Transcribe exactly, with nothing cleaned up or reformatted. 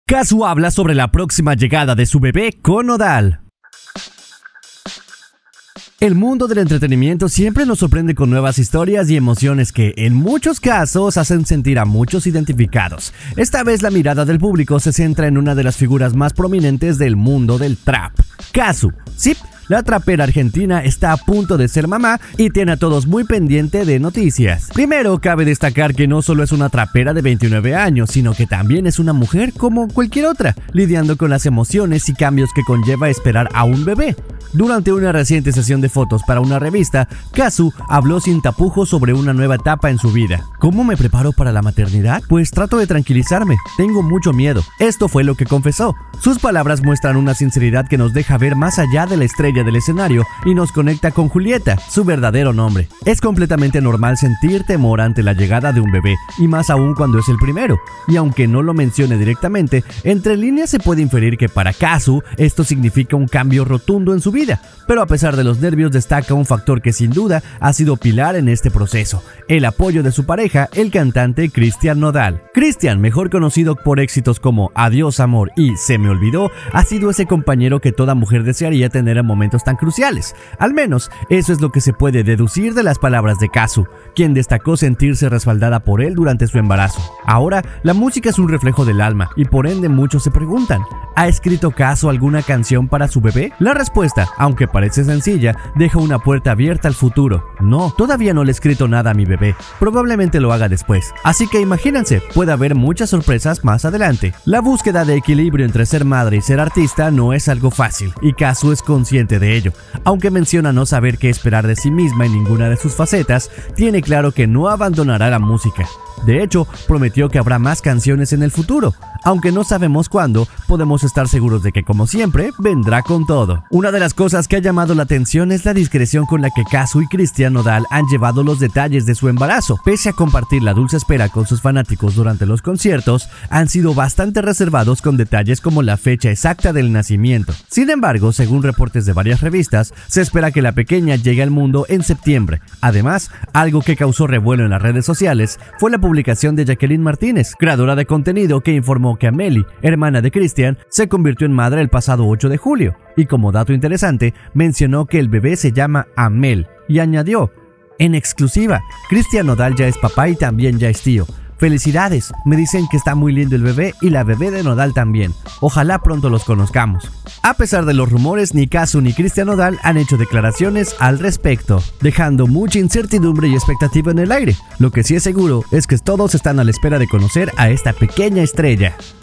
Kazu habla sobre la próxima llegada de su bebé con Nodal. El mundo del entretenimiento siempre nos sorprende con nuevas historias y emociones que, en muchos casos, hacen sentir a muchos identificados. Esta vez la mirada del público se centra en una de las figuras más prominentes del mundo del trap, Kazu. Sí, la trapera argentina está a punto de ser mamá y tiene a todos muy pendiente de noticias. Primero, cabe destacar que no solo es una trapera de veintinueve años, sino que también es una mujer como cualquier otra, lidiando con las emociones y cambios que conlleva esperar a un bebé. Durante una reciente sesión de fotos para una revista, Kazu habló sin tapujos sobre una nueva etapa en su vida. ¿Cómo me preparo para la maternidad? Pues trato de tranquilizarme, tengo mucho miedo. Esto fue lo que confesó. Sus palabras muestran una sinceridad que nos deja ver más allá de la estrella del escenario y nos conecta con Julieta, su verdadero nombre. Es completamente normal sentir temor ante la llegada de un bebé, y más aún cuando es el primero. Y aunque no lo mencione directamente, entre líneas se puede inferir que para Kazu esto significa un cambio rotundo en su vida. Pero a pesar de los nervios, destaca un factor que sin duda ha sido pilar en este proceso: el apoyo de su pareja, el cantante Cristian Nodal. Cristian, mejor conocido por éxitos como Adiós amor y Se me olvidó, ha sido ese compañero que toda mujer desearía tener en momentos tan cruciales. Al menos eso es lo que se puede deducir de las palabras de Kazu, quien destacó sentirse respaldada por él durante su embarazo. Ahora, la música es un reflejo del alma y por ende muchos se preguntan: ¿ha escrito Kazu alguna canción para su bebé? La respuesta, aunque parece sencilla, deja una puerta abierta al futuro. No, todavía no le he escrito nada a mi bebé, probablemente lo haga después. Así que imagínense, puede haber muchas sorpresas más adelante. La búsqueda de equilibrio entre ser madre y ser artista no es algo fácil, y Kazu es consciente de ello. Aunque menciona no saber qué esperar de sí misma en ninguna de sus facetas, tiene claro que no abandonará la música. De hecho, prometió que habrá más canciones en el futuro. Aunque no sabemos cuándo, podemos estar seguros de que, como siempre, vendrá con todo. Una de las cosas que ha llamado la atención es la discreción con la que Kazu y Cristian Nodal han llevado los detalles de su embarazo. Pese a compartir la dulce espera con sus fanáticos durante los conciertos, han sido bastante reservados con detalles como la fecha exacta del nacimiento. Sin embargo, según reportes de varias revistas, se espera que la pequeña llegue al mundo en septiembre. Además, algo que causó revuelo en las redes sociales fue la publicación de Jacqueline Martínez, creadora de contenido, que informó que Amelie, hermana de Cristian, se convirtió en madre el pasado ocho de julio, y como dato interesante, mencionó que el bebé se llama Amel, y añadió: en exclusiva, Cristian Nodal ya es papá y también ya es tío. Felicidades, me dicen que está muy lindo el bebé y la bebé de Nodal también. Ojalá pronto los conozcamos. A pesar de los rumores, ni Kazu ni Cristian Nodal han hecho declaraciones al respecto, dejando mucha incertidumbre y expectativa en el aire. Lo que sí es seguro es que todos están a la espera de conocer a esta pequeña estrella.